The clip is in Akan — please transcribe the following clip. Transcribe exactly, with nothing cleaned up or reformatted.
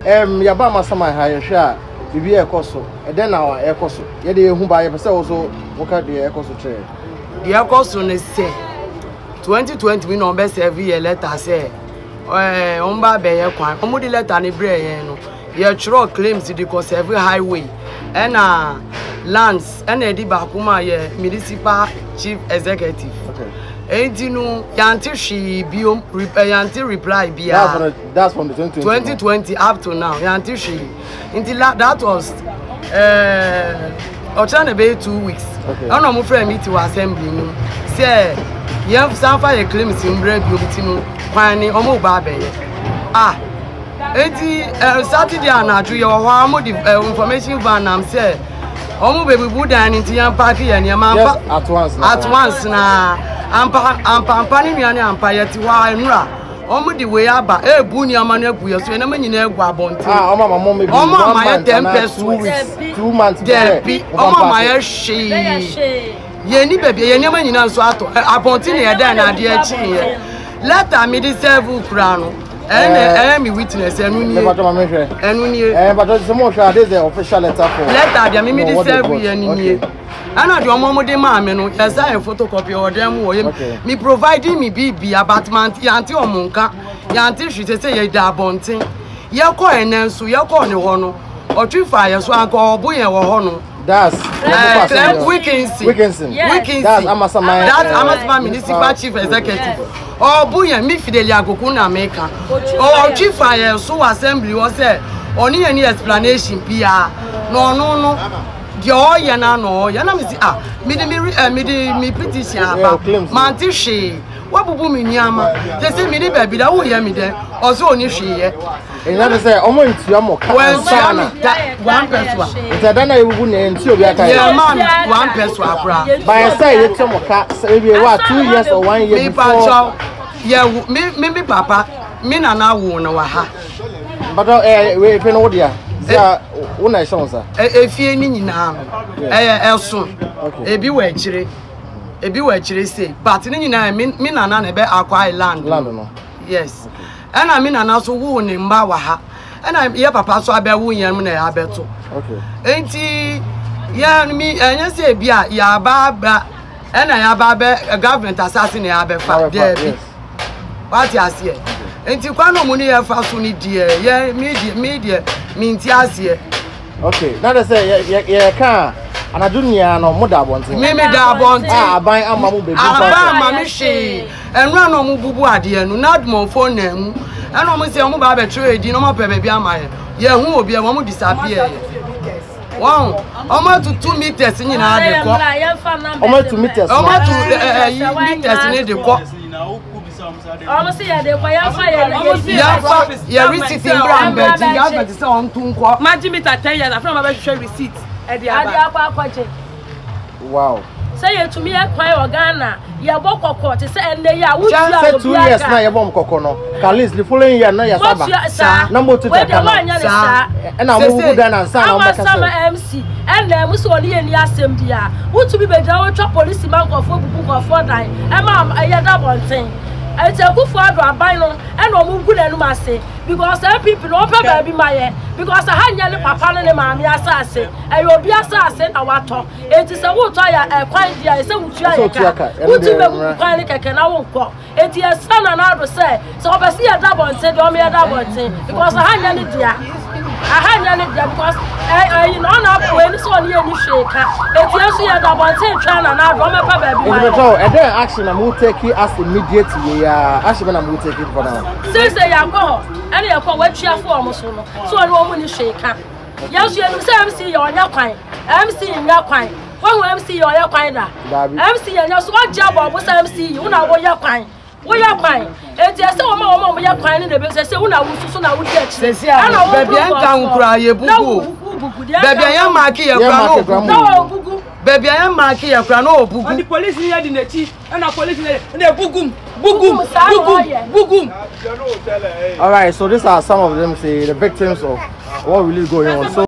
em yaba Amasaman ha yehwe a bibi ekoso e den na ekoso ye de ehu ba ye pese wo so wo ka de ekoso che de ekoso ne se twenty twenty we no be serve ye letter say eh on ba be ye kwan omo di letter ne bre ye no ye chro claims the conserve highway and uh lands and edi ba kuma ye municipal chief executive. Okay. Enti no yanti shi biom yanti reply bia. That's from the, that's from the twenty twenty. twenty twenty up to now yanti shi. Until that was uh Ochana be two weeks. Okay. I no mo friend meet to assembly no. Say ye sanfa ye claims in bre biom ti no kwan ni omo ba be ye. Ah. Enti Saturday anaju ye ho amo the information van am say omo baby budan nti yan park ye ne ma at once at once na ampa ampa ampa ni nuane ampa yeti wa enura omo di we aba e bu ni ama na agu ye so na manyina agu abonte ah omo mama me bi omo ma ye ten pesos two months there bi omo ma ye she ye ni baby ye ni manyina nso ato abonte ne ye dan na ade a chi ye later me di serve kura no and eh me witness enu ni enu ni eh but so mo sure this is the official letter for letter bia me me dey serve ye ni ni ana de omo mo de ma me no yes I photocopy or dem wo me providing me bibi apartment yanti omo nka yanti hwite say ye da bonten ye ko enenso ye ko ne ho no otwifa ye so anka obo ye wo ho no. That's uh, Wickenson. Wickenson. Yes. Wickenson. That's Amasaman. That's Amasaman municipal chief executive. Oh, buya mi fidelia kokuna meka. Oh, chief fire so assembly was say only any explanation pia. No no no. Yo ya na no. Ya na mi si ah. Mi de mi mi de mi petition aba. Manti she. Wabubu mi nyama. They say mi de baby da wo ya mi de. Oso oni hwe ye. And that is omo ntua mo ka sana one person. It's dana ebubu na nti obi aka yeah man one person akura by say you tell mo ka maybe what two years or one year before yeah me me me papa me na na wo na wa ha but eh we fe no dia say una shon sa efie ni nyina no eh eso ebi wa akire ebi wa akire say but ni nyina me na na na be akwa island land no yes and I mean, and also woo in Bawaha, and I'm your papa so I bear woo yam na abeto. Okay. Ain't he? Yeah, me and you say, Bia, ya baba, and I have a government assassin abe fa there. What you say? Ain't you quite no money for Sunni dear? Yeah, media, media, means yes, yeah. Okay, now they say, yeah, car. And I do no more that one thing. Maybe that one ah buy am mamu baby. Ah mama she and run on bubu adie no not mo phone name. And no mo say mo ba be trade no mo pe baby amaye. Ye hu obi e mo disappear. Wow. Omo to two meters nyina de ko. Omo two meters. Omo to meters ni de ko. Omo say ya de ko ya fa ya ya fa ya receipt in brand but ya but say on tun ko. Imagine me ten years after my show receipt. Wow. Say you to me a quite Ghana. Ya boko court say and they are say two years now ya bom kokono. At least the following year na ya saba. Number two take na. And I move down and sign on back M C. And them so only any assembly a. Who to be be down to police man go for book go for die. E ma ya da bon thing. I tell you for aban no and no move good and ma say because some people no pay baby my because I had nearly papa and mammy assassin and you'll be assassin or what talk. It is a wood tire a quite dear, it's a wood tire. Would you be quite like I won't call it is son and I say so I see a double and said, don't me a double thing because I had nearly dear. I had nearly dear because I know not when it's on here, you shake it. Yes, you had double thing trying and I don't pay baby. And then action and we'll take it as immediately. Actually, I'm going to take it for now. Since they are gone, and they are called what you have for almost so I don't want to shake. Yes, you say M C on your kind. M C in your kind. One M C on your kind. M C and your swat job was M C. You know what you're kind. What you're kind. It's just so mama, you're kind in the business. Say, when I was soon, I would get. Baby, I can't cry. Baby, I am Marky. No, baby, I am Marky. No, and the police here in the chief and a police in the boogum. Boogum, boogum, boogum. All right, so these are some of them, say, the victims of what really going on. So